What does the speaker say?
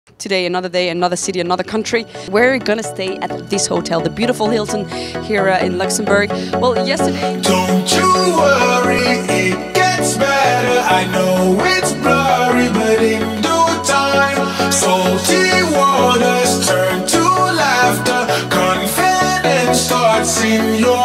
Today, another day, another city, another country. We're gonna stay at this hotel, the beautiful Hilton here in Luxembourg. Well, yesterday... Don't you worry, it gets better. I know it's blurry, but in due time, salty waters turn to laughter. Confidence starts in your